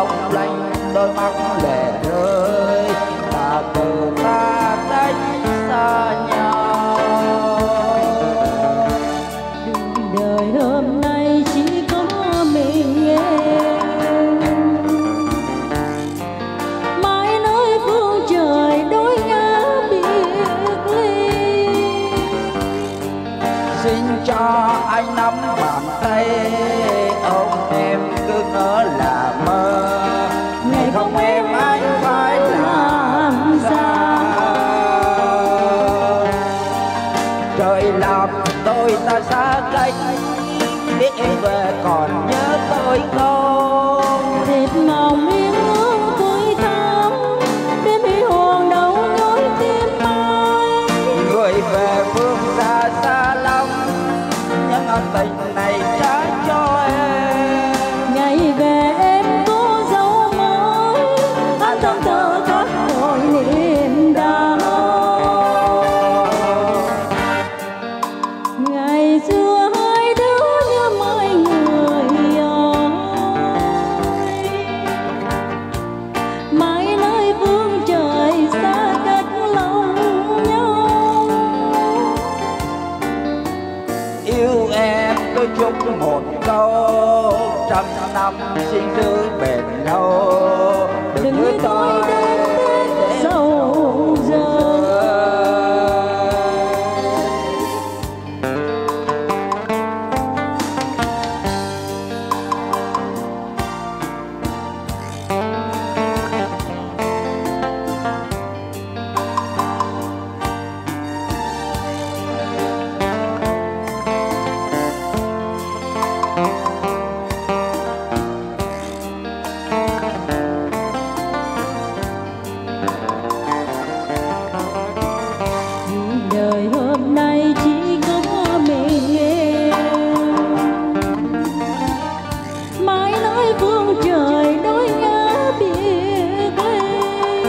long lanh đôi mắt lệ rơi, ta từ ta cách xa nhau. Đường đời hôm nay chỉ có mình em, mãi nơi phương trời đôi ngã biệt ly. Xin cho anh nắm bàn tay ôm em cứ ngỡ là mơ, ngày không em anh phải làm sao. Trời làm đôi ta xa cách, biết em về còn nhớ tôi không? Thịt mỏng yên ương tuổi thắm, đêm huy hoàng đâu nhói tim ai. Người về phương xa xa lắm, nhưng ân tình này trả cho em. Ngày về em có dấu mới, anh thẫn thờ khắc hồi niềm đau. Ngày xưa hai đứa như mấy người ơi, mãi nơi phương trời xa cách lòng nhau. Yêu em tôi chúc một câu, trăm năm xin giữ bền lâu. Đừng như tôi đến Tết sầu giờ. Đời hôm nay chỉ có mình em, mãi nơi phương trời đôi ngã biệt ly.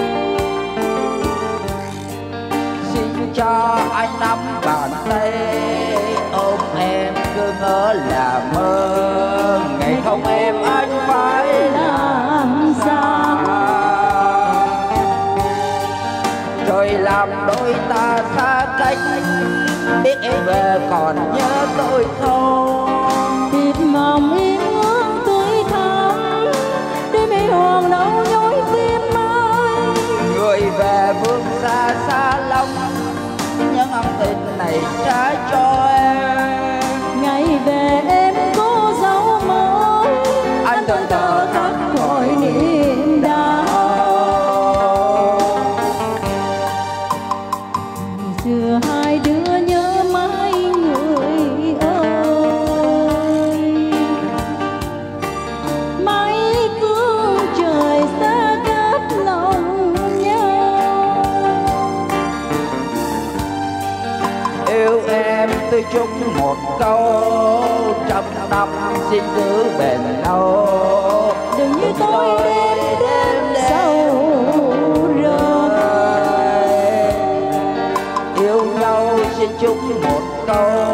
Xin cho anh nắm bàn tay ôm em cứ ngỡ là mơ, ngày không em anh phải Làm sao trời làm đôi ta xa cách, biết em về còn nhớ tôi không? thịt mỏng yên ương tuổi thắm, đêm huy hoàng đâu nhói tim ai. Người về phương xa xa lắm, nhưng ân tình này trả cho em. Ngày về em có dấu mới, Anh thẫn thờ khắc hồi niềm đau. Xưa hai đứa nhớ mãi người ơi, mãi phương trời xa cách lòng nhau. Yêu em tôi chúc một câu, trăm năm xin giữ bền lâu. Đừng như tôi đêm sầu rơi. Yêu nhau xin chúc một câu,